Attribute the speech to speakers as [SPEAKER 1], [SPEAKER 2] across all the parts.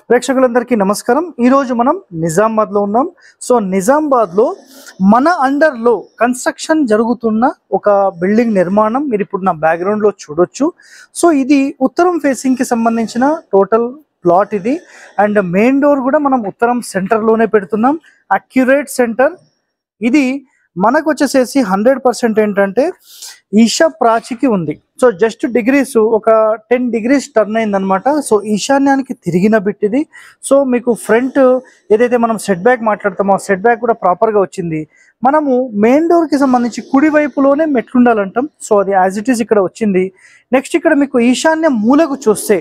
[SPEAKER 1] ప్రేక్షకులందరికీ నమస్కారం. ఈ రోజు మనం నిజామాబాద్లో ఉన్నాం. సో నిజామాబాద్లో మన అండర్లో కన్స్ట్రక్షన్ జరుగుతున్న ఒక బిల్డింగ్ నిర్మాణం మీరు ఇప్పుడు నా బ్యాక్గ్రౌండ్లో చూడొచ్చు. సో ఇది ఉత్తరం ఫేసింగ్కి సంబంధించిన టోటల్ ప్లాట్ ఇది. అండ్ మెయిన్ డోర్ కూడా మనం ఉత్తరం సెంటర్లోనే పెడుతున్నాం. అక్యురేట్ సెంటర్ ఇది. మనకు వచ్చేసేసి 100% ఏంటంటే ఈశా ప్రాచికి ఉంది. సో జస్ట్ డిగ్రీస్ ఒక 10 degrees టర్న్ అయిందనమాట. సో ఈశాన్యానికి తిరిగిన బిట్ ఇది. సో మీకు ఫ్రంట్ ఏదైతే మనం సెట్ బ్యాక్ మాట్లాడతామో ఆ సెట్ బ్యాక్ కూడా ప్రాపర్గా వచ్చింది. మనము మెయిన్ డోర్కి సంబంధించి కుడి వైపులోనే మెట్లుండాలంటాం. సో అది యాజ్ ఇట్ ఈస్ ఇక్కడ వచ్చింది. నెక్స్ట్ ఇక్కడ మీకు ఈశాన్య మూలకు చూస్తే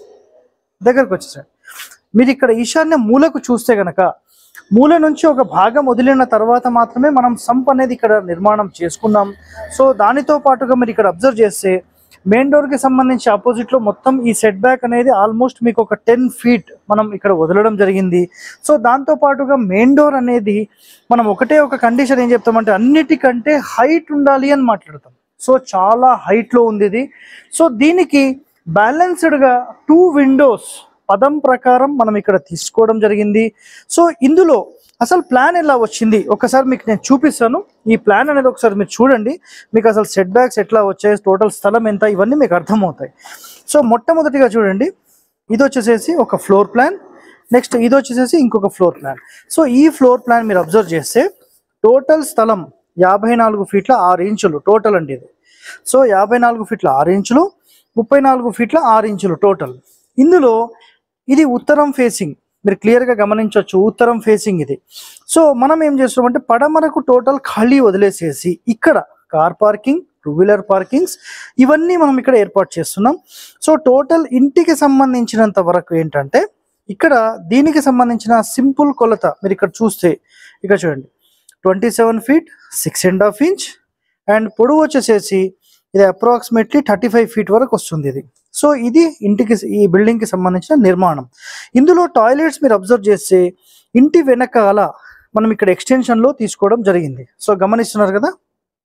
[SPEAKER 1] దగ్గరకు వచ్చేసాడు. మీరు ఇక్కడ ఈశాన్య మూలకు చూస్తే గనక మూల నుంచి ఒక భాగం వదిలిన తర్వాత మాత్రమే మనం సంప్ అనేది ఇక్కడ నిర్మాణం చేసుకున్నాం. సో దానితో పాటుగా మీరు ఇక్కడ అబ్జర్వ్ చేస్తే మెయిన్ డోర్కి సంబంధించి ఆపోజిట్లో మొత్తం ఈ సెట్ బ్యాక్ అనేది ఆల్మోస్ట్ మీకు ఒక 10 feet మనం ఇక్కడ వదలడం జరిగింది. సో దాంతో పాటుగా మెయిన్ డోర్ అనేది మనం ఒకటే ఒక కండిషన్ ఏం చెప్తామంటే అన్నిటికంటే హైట్ ఉండాలి అని మాట్లాడతాం. సో చాలా హైట్లో ఉంది ఇది. సో దీనికి బ్యాలెన్స్డ్గా 2 windows పదం ప్రకారం మనం ఇక్కడ తీసుకోవడం జరిగింది. సో ఇందులో అసలు ప్లాన్ ఎలా వచ్చింది ఒకసారి మీకు నేను చూపిస్తాను. ఈ ప్లాన్ అనేది ఒకసారి మీరు చూడండి. మీకు అసలు సెట్ బ్యాక్స్ ఎట్లా వచ్చాయి, టోటల్ స్థలం ఎంత, ఇవన్నీ మీకు అర్థమవుతాయి. సో మొట్టమొదటిగా చూడండి, ఇది వచ్చేసేసి ఒక ఫ్లోర్ ప్లాన్. నెక్స్ట్ ఇది వచ్చేసేసి ఇంకొక ఫ్లోర్ ప్లాన్. సో ఈ ఫ్లోర్ ప్లాన్ మీరు అబ్జర్వ్ చేస్తే టోటల్ స్థలం 54 feet 6 inches టోటల్ అండి ఇది. So 54 feet 6 inches, 34 feet 6 inches total. ఇందులో ఇది ఉత్తరం ఫేసింగ్, మీరు క్లియర్గా గమనించవచ్చు. ఉత్తరం ఫేసింగ్ ఇది. సో మనం ఏం చేస్తున్నామంటే పడమరకు టోటల్ ఖాళీ వదిలేసేసి ఇక్కడ కార్ పార్కింగ్, 2-wheeler పార్కింగ్స్ ఇవన్నీ మనం ఇక్కడ ఏర్పాటు చేస్తున్నాం. సో టోటల్ ఇంటికి సంబంధించినంత వరకు ఏంటంటే ఇక్కడ దీనికి సంబంధించిన సింపుల్ కొలత మీరు ఇక్కడ చూస్తే ఇక్కడ చూడండి 27 feet 6.5 inches అండ్ పొడవు వచ్చేసేసి ఇది అప్రాక్సిమేట్లీ 35 feet వరకు వస్తుంది ఇది. సో ఇది ఇంటికి ఈ బిల్డింగ్కి సంబంధించిన నిర్మాణం. ఇందులో టాయిలెట్స్ మీరు అబ్జర్వ్ చేస్తే ఇంటి వెనకాల మనం ఇక్కడ ఎక్స్టెన్షన్లో తీసుకోవడం జరిగింది. సో గమనిస్తున్నారు కదా.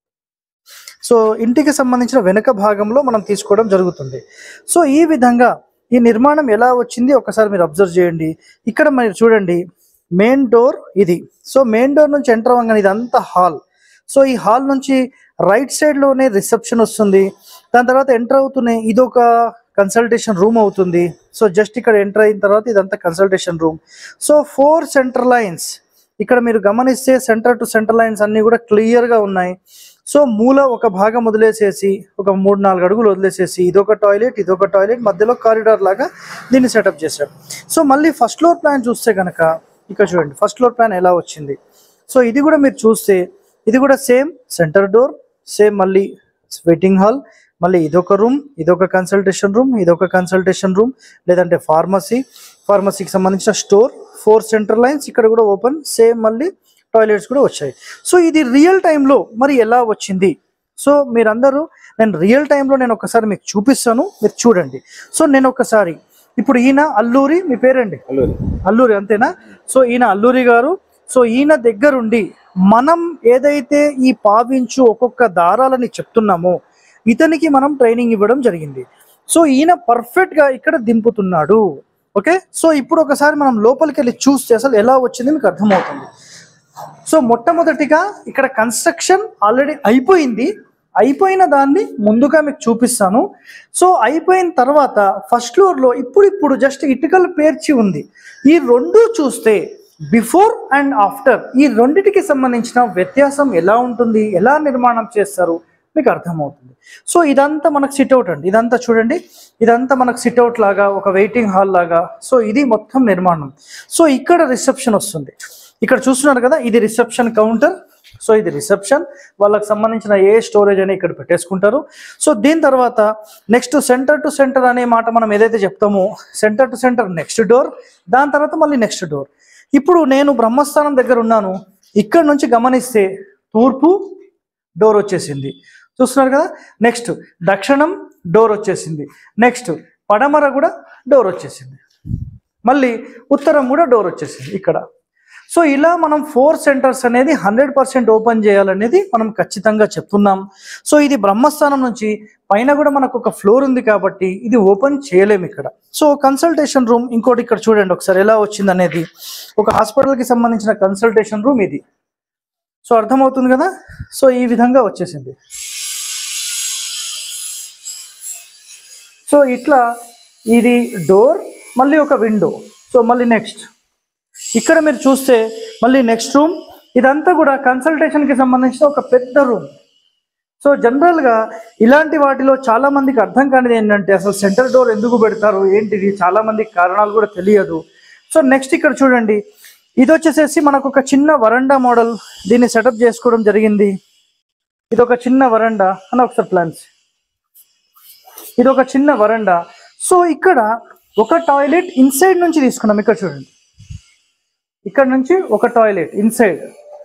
[SPEAKER 1] సో ఇంటికి సంబంధించిన వెనక భాగంలో మనం తీసుకోవడం జరుగుతుంది. సో ఈ విధంగా ఈ నిర్మాణం ఎలా వచ్చింది ఒకసారి మీరు అబ్జర్వ్ చేయండి. ఇక్కడ మీరు చూడండి మెయిన్ డోర్ ఇది. సో మెయిన్ డోర్ నుంచి ఎంటర్ అవ్వగానే ఇదంతా హాల్. సో ఈ హాల్ నుంచి రైట్ సైడ్లోనే రిసెప్షన్ వస్తుంది. దాని తర్వాత ఎంటర్ అవుతూనే ఇదొక కన్సల్టేషన్ రూమ్ అవుతుంది. సో జస్ట్ ఇక్కడ ఎంటర్ అయిన తర్వాత ఇదంతా consultation room. So 4 center lines ఇక్కడ మీరు గమనిస్తే సెంటర్ టు సెంటర్ లైన్స్ అన్నీ కూడా క్లియర్గా ఉన్నాయి. సో మూల ఒక భాగం వదిలేసేసి ఒక 3-4 అడుగులు వదిలేసేసి ఇదొక టాయిలెట్ మధ్యలో కారిడార్ లాగా దీన్ని సెటప్ చేశారు. సో మళ్ళీ ఫస్ట్ ఫ్లోర్ ప్లాన్ చూస్తే కనుక ఇక్కడ చూడండి ఫస్ట్ ఫ్లోర్ ప్లాన్ ఎలా వచ్చింది. సో ఇది కూడా మీరు చూస్తే ఇది కూడా సేమ్ సెంటర్ డోర్, సేమ్ మళ్ళీ వెయిటింగ్ హాల్, మళ్ళీ ఇదొక రూమ్, ఇదొక కన్సల్టేషన్ రూమ్, లేదంటే ఫార్మసీకి సంబంధించిన స్టోర్, 4 center lines ఇక్కడ కూడా ఓపెన్, సేమ్ మళ్ళీ టాయిలెట్స్ కూడా వచ్చాయి. సో ఇది రియల్ టైంలో మరి ఎలా వచ్చింది. సో మీరందరూ నేను రియల్ టైంలో నేను ఒకసారి మీకు చూపిస్తాను, మీరు చూడండి. సో నేను ఒకసారి ఇప్పుడు ఈయన అల్లూరి, మీ పేరండి అల్లూరి అంతేనా. సో ఈయన అల్లూరి గారు. సో ఈయన దగ్గరుండి మనం ఏదైతే ఈ పావించు ఒక్కొక్క దారాలని చెప్తున్నామో ఇతనికి మనం ట్రైనింగ్ ఇవ్వడం జరిగింది. సో ఈయన పర్ఫెక్ట్గా ఇక్కడ దింపుతున్నాడు. ఓకే. సో ఇప్పుడు ఒకసారి మనం లోపలికి వెళ్ళి చూస్తే అసలు ఎలా వచ్చింది మీకు అర్థమవుతుంది. సో మొట్టమొదటిగా ఇక్కడ కన్స్ట్రక్షన్ ఆల్రెడీ అయిపోయిన దాన్ని ముందుగా మీకు చూపిస్తాను. సో అయిపోయిన తర్వాత ఫస్ట్ ఫ్లోర్లో ఇప్పుడు జస్ట్ ఇటుకలు పేర్చి ఉంది. ఈ రెండు చూస్తే బిఫోర్ అండ్ ఆఫ్టర్ ఈ రెండిటికి సంబంధించిన వ్యత్యాసం ఎలా ఉంటుంది, ఎలా నిర్మాణం చేస్తారు మీకు అర్థమవుతుంది. సో ఇదంతా మనకు సిట్అవుట్ అండి. ఇదంతా చూడండి, ఇదంతా మనకు సిట్అవుట్ లాగా ఒక వెయిటింగ్ హాల్ లాగా. సో ఇది మొత్తం నిర్మాణం. సో ఇక్కడ రిసెప్షన్ వస్తుంది. ఇక్కడ చూస్తున్నారు కదా, ఇది రిసెప్షన్ కౌంటర్. సో ఇది రిసెప్షన్, వాళ్ళకి సంబంధించిన ఏ స్టోరేజ్ అని ఇక్కడ పెట్టేసుకుంటారు. సో దీని తర్వాత నెక్స్ట్ సెంటర్ టు సెంటర్ అనే మాట మనం ఏదైతే చెప్తామో center to center next door, దాని తర్వాత మళ్ళీ నెక్స్ట్ డోర్. ఇప్పుడు నేను బ్రహ్మస్థానం దగ్గర ఉన్నాను. ఇక్కడ నుంచి గమనిస్తే తూర్పు డోర్ వచ్చేసింది, చూస్తున్నారు కదా. నెక్స్ట్ దక్షిణం డోర్ వచ్చేసింది. నెక్స్ట్ పడమర కూడా డోర్ వచ్చేసింది. మళ్ళీ ఉత్తరం కూడా డోర్ వచ్చేసింది ఇక్కడ. సో ఇలా మనం 4 సెంటర్స్ అనేది 100% ఓపెన్ చేయాలనేది మనం ఖచ్చితంగా చెప్తున్నాం. సో ఇది బ్రహ్మస్థానం నుంచి పైన కూడా మనకు ఒక ఫ్లోర్ ఉంది కాబట్టి ఇది ఓపెన్ చేయలేము ఇక్కడ. సో కన్సల్టేషన్ రూమ్ ఇంకోటి ఇక్కడ చూడండి ఒకసారి ఎలా వచ్చింది అనేది. ఒక హాస్పిటల్కి సంబంధించిన కన్సల్టేషన్ రూమ్ ఇది. సో అర్థమవుతుంది కదా. సో ఈ విధంగా వచ్చేసింది. సో ఇట్లా ఇది డోర్, మళ్ళీ ఒక విండో. సో మళ్ళీ నెక్స్ట్ ఇక్కడ మీరు చూస్తే మళ్ళీ నెక్స్ట్ రూమ్. ఇదంతా కూడా కన్సల్టేషన్కి సంబంధించిన ఒక పెద్ద రూమ్. సో జనరల్గా ఇలాంటి వాటిలో చాలా మందికి అర్థం కానిది ఏంటంటే అసలు సెంటర్ డోర్ ఎందుకు పెడతారు ఏంటిది, చాలా మందికి కారణాలు కూడా తెలియదు. సో నెక్స్ట్ ఇక్కడ చూడండి, ఇది వచ్చేసేసి మనకు ఒక చిన్న వరండా మోడల్ దీన్ని సెటప్ చేసుకోవడం జరిగింది. ఇది ఒక చిన్న వరండా అని ఒకసారి ప్లాన్స్, ఇది ఒక చిన్న వరండా. సో ఇక్కడ ఒక టాయిలెట్ ఇన్సైడ్ నుంచి తీసుకున్నాం. ఇక్కడ చూడండి, ఇక్కడ నుంచి ఒక టాయిలెట్ ఇన్సైడ్,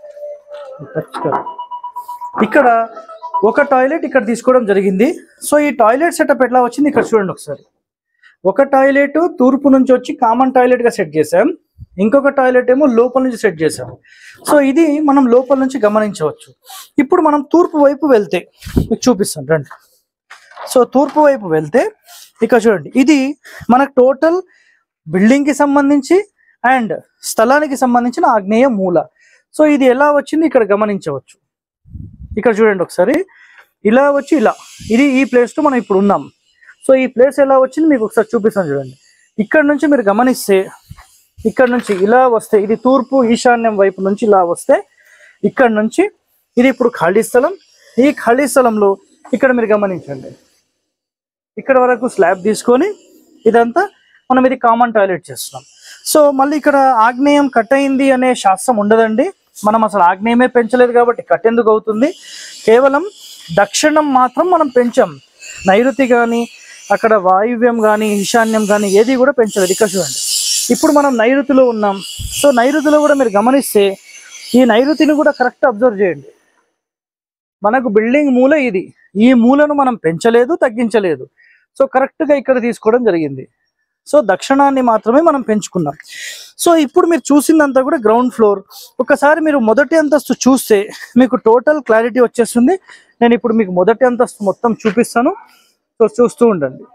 [SPEAKER 1] ఇక్కడ ఒక టాయిలెట్ ఇక్కడ తీసుకోవడం జరిగింది. సో ఈ టాయిలెట్ సెటప్ ఎట్లా వచ్చింది ఇక్కడ చూడండి ఒకసారి. ఒక టాయిలెట్ తూర్పు నుంచి వచ్చి కామన్ టాయిలెట్గా సెట్ చేసాం, ఇంకొక టాయిలెట్ ఏమో లోపల నుంచి సెట్ చేసాం. సో ఇది మనం లోపల నుంచి గమనించవచ్చు. ఇప్పుడు మనం తూర్పు వైపు వెళ్తే మీకు చూపిస్తాను రండి. సో తూర్పు వైపు వెళ్తే ఇక్కడ చూడండి, ఇది మనకు టోటల్ బిల్డింగ్కి సంబంధించి అండ్ స్థలానికి సంబంధించిన ఆగ్నేయ మూల. సో ఇది ఎలా వచ్చింది ఇక్కడ గమనించవచ్చు. ఇక్కడ చూడండి ఒకసారి, ఇలా వచ్చి ఇలా, ఇది ఈ ప్లేస్లో మనం ఇప్పుడు ఉన్నాం. సో ఈ ప్లేస్ ఎలా వచ్చింది మీకు ఒకసారి చూపిస్తాను చూడండి. ఇక్కడ నుంచి మీరు గమనిస్తే ఇక్కడ నుంచి ఇలా వస్తే ఇది తూర్పు ఈశాన్యం వైపు నుంచి ఇలా వస్తే ఇక్కడ నుంచి ఇది ఇప్పుడు ఖాళీ స్థలం. ఈ ఖాళీ స్థలంలో ఇక్కడ మీరు గమనించండి, ఇక్కడ వరకు స్లాబ్ తీసుకొని ఇదంతా మనం ఇది కామన్ టాయిలెట్ చేస్తున్నాం. సో మళ్ళీ ఇక్కడ ఆగ్నేయం కట్ అయింది అనే శాస్త్రం ఉండదండి. మనం అసలు ఆగ్నేయమే పెంచలేదు కాబట్టి కట్ ఎందుకు అవుతుంది. కేవలం దక్షిణం మాత్రం మనం పెంచాం, నైరుతి కానీ అక్కడ వాయువ్యం కానీ ఈశాన్యం కానీ ఏది కూడా పెంచలేదు. ఇక్కడ చూడండి, ఇప్పుడు మనం నైరుతిలో ఉన్నాం. సో నైరుతిలో కూడా మీరు గమనిస్తే ఈ నైరుతిని కూడా కరెక్ట్ అబ్జర్వ్ చేయండి. మనకు బిల్డింగ్ మూల ఇది, ఈ మూలను మనం పెంచలేదు తగ్గించలేదు. సో కరెక్ట్గా ఇక్కడ తీసుకోవడం జరిగింది. సో దక్షిణాన్ని మాత్రమే మనం పెంచుకున్నాం. సో ఇప్పుడు మీరు చూసిందంతా కూడా గ్రౌండ్ ఫ్లోర్. ఒకసారి మీరు మొదటి అంతస్తు చూస్తే మీకు టోటల్ క్లారిటీ వచ్చేస్తుంది. నేను ఇప్పుడు మీకు మొదటి అంతస్తు మొత్తం చూపిస్తాను. సో చూస్తూ ఉండండి.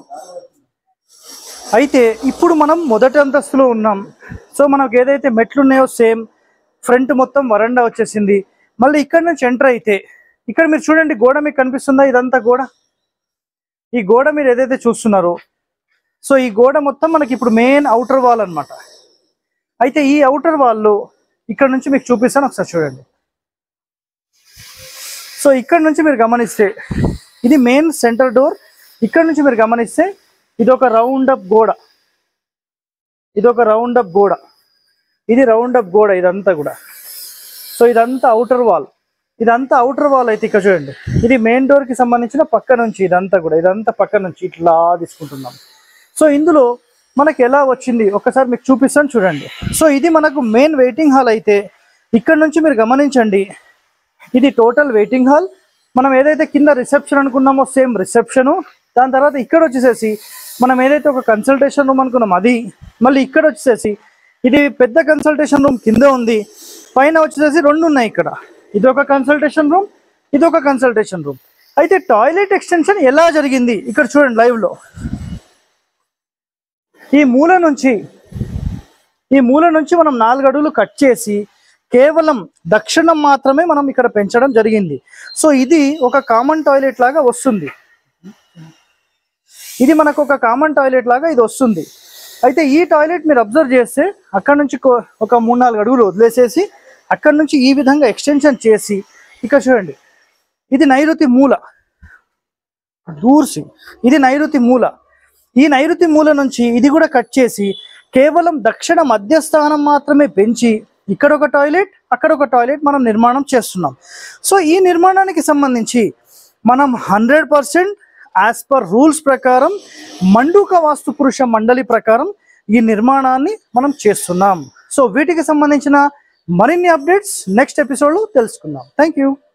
[SPEAKER 1] అయితే ఇప్పుడు మనం మొదటి అంతస్తులో ఉన్నాం. సో మనకు ఏదైతే మెట్లు ఉన్నాయో సేమ్ ఫ్రంట్ మొత్తం వరండా వచ్చేసింది. మళ్ళీ ఇక్కడ నుంచి ఎంటర్ అయితే ఇక్కడ మీరు చూడండి, గోడ మీకు కనిపిస్తుందా, ఇదంతా గోడ. ఈ గోడ మీరు ఏదైతే చూస్తున్నారో, సో ఈ గోడ మొత్తం మనకి ఇప్పుడు మెయిన్ అవుటర్ వాల్ అనమాట. అయితే ఈ అవుటర్ వాల్లో ఇక్కడ నుంచి మీకు చూపిస్తాను, ఒకసారి చూడండి. సో ఇక్కడ నుంచి మీరు గమనిస్తే ఇది మెయిన్ సెంటర్ డోర్. ఇక్కడ నుంచి మీరు గమనిస్తే ఇది ఒక రౌండ్ అప్ గోడ, ఇది ఒక రౌండ్ అప్ గోడ, ఇది రౌండ్ అప్ గోడ ఇదంతా కూడా. సో ఇదంతా అవుటర్ వాల్, ఇదంతా అవుటర్ వాల్. అయితే ఇక్కడ చూడండి, ఇది మెయిన్ డోర్కి సంబంధించిన పక్క నుంచి ఇదంతా కూడా, ఇదంతా పక్క నుంచి ఇట్లా తీసుకుంటున్నాం. సో ఇందులో మనకి ఎలా వచ్చింది ఒకసారి మీకు చూపిస్తాను చూడండి. సో ఇది మనకు మెయిన్ వెయిటింగ్ హాల్. అయితే ఇక్కడ నుంచి మీరు గమనించండి, ఇది టోటల్ వెయిటింగ్ హాల్. మనం ఏదైతే కింద రిసెప్షన్ అనుకున్నామో సేమ్ రిసెప్షను. దాని తర్వాత ఇక్కడ వచ్చేసేసి మనం ఏదైతే ఒక కన్సల్టేషన్ రూమ్ అనుకున్నాం అది. మళ్ళీ ఇక్కడ వచ్చేసేసి ఇది పెద్ద కన్సల్టేషన్ రూమ్ కింద ఉంది, పైన వచ్చేసేసి రెండు ఉన్నాయి ఇక్కడ. ఇది ఒక కన్సల్టేషన్ రూమ్, ఇది ఒక కన్సల్టేషన్ రూమ్. అయితే టాయిలెట్ ఎక్స్టెన్షన్ ఎలా జరిగింది ఇక్కడ చూడండి లైవ్లో. ఈ మూల నుంచి మనం 4 అడుగులు కట్ చేసి కేవలం దక్షిణం మాత్రమే మనం ఇక్కడ పెంచడం జరిగింది. సో ఇది ఒక కామన్ టాయిలెట్ లాగా వస్తుంది, ఇది మనకు ఒక కామన్ టాయిలెట్ లాగా ఇది వస్తుంది. అయితే ఈ టాయిలెట్ మీరు అబ్జర్వ్ చేస్తే అక్కడ నుంచి ఒక 3-4 అడుగులు వదిలేసేసి అక్కడ నుంచి ఈ విధంగా ఎక్స్టెన్షన్ చేసి ఇక్కడ చూడండి, ఇది నైరుతి మూల దూర్సి, ఇది నైరుతి మూల. ఈ నైరుతి మూల నుంచి ఇది కూడా కట్ చేసి కేవలం దక్షిణ మధ్యస్థానం మాత్రమే పెంచి ఇక్కడ ఒక టాయిలెట్ అక్కడ ఒక టాయిలెట్ మనం నిర్మాణం చేస్తున్నాం. సో ఈ నిర్మాణానికి సంబంధించి మనం 100% యాజ్ పర్ రూల్స్ ప్రకారం మండూక వాస్తు పురుష మండలి ప్రకారం ఈ నిర్మాణాన్ని మనం చేస్తున్నాం. సో వీటికి సంబంధించిన మరిన్ని అప్డేట్స్ నెక్స్ట్ ఎపిసోడ్లో తెలుసుకుందాం. Thank you.